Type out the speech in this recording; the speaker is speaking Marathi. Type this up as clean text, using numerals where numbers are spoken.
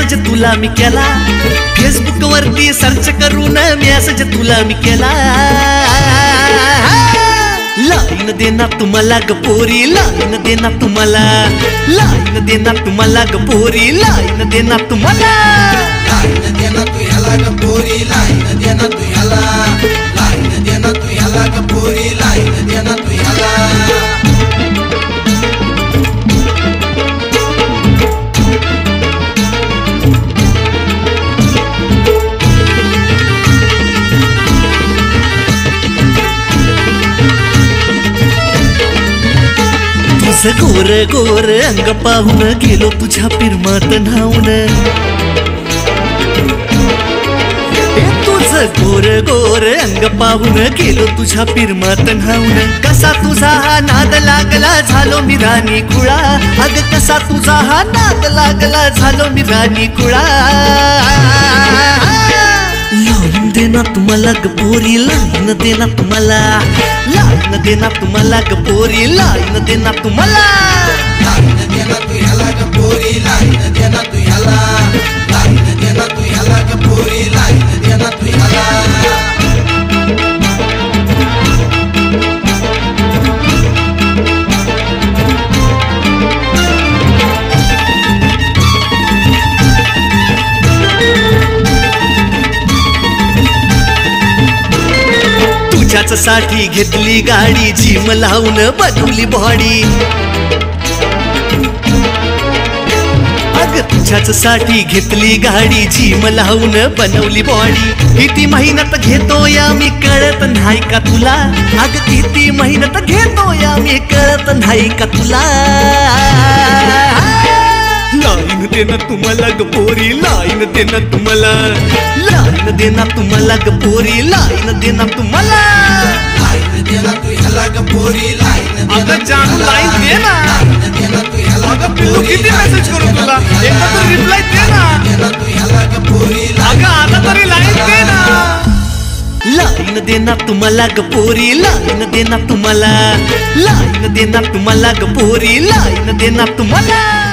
मेसेज तुला मी केला, फेसबुक वरती सर्च करून मेसेज तुला मी केला। लाईन देना तुम्हाला ग पोरी, लाईन देना तुम्हाला, लाईन देना तुम्हाला ग पोरी, लाईन देना तुम्हाला। लाईन देना तू ह्याला ग पोरी, लाईन देना तू ह्याला, लाईन देना तू ह्याला ग पोरी, लाईन देना तू ह्याला। तुझं गोर गोर अंग पाहून गेलो तुझ्या पिरमात न्हाऊन, तुझं गोर गोर अंग पाहून गेलो तुझ्या पिरमात न्हाऊन। कसा तुझा हा नाद लागला झालो मी राणी खुळा, अग कसा तुझा हा नाद लागला झालो मी राणी खुळा। लाईन देना तुम्हाला ग पोरी, लाईन देना तुम्हाला, लाईन देना तुम्हाला ग पोरी, लाईन देना तुम्हाला। लाईन देना तू ह्याला ग पोरी, लाईन देना तू ह्याला, लाईन देना तू ह्याला ग पोरी, लाईन देना तू ह्याला। तुझ्याच साठी घेतली गाडी, जिम लावून बनवली बॉडी, अग तुझ्याच साठी घेतली गाडी, जिम लावून बनवली बॉडी। किती मेहनत घेतो या मी कळत नाही का तुला, अग किती मेहनत घेतो या मी कळत नाही का तुला। लाईन देना तुम्हाला ग पोरी, लाईन देना तुम्हाला, लाईन देना तुम्हाला ग पोरी, लाईन देना तुम्हाला। लाईन देना तू ह्याला ग पोरी, लाईन अगं जानू लाईन दे ना, लाईन देना तू ह्याला, अगं पिल्लू किती मेसेज करू तुला, एकदा तर रिप्लाय दे ना। देना तू ह्याला ग पोरी, अगं आता तरी लाईन दे ना। लाईन देना तुम्हाला ग पोरी, लाईन देना तुम्हाला, लाईन देना तुम्हाला ग पोरी, लाईन देना तुम्हाला।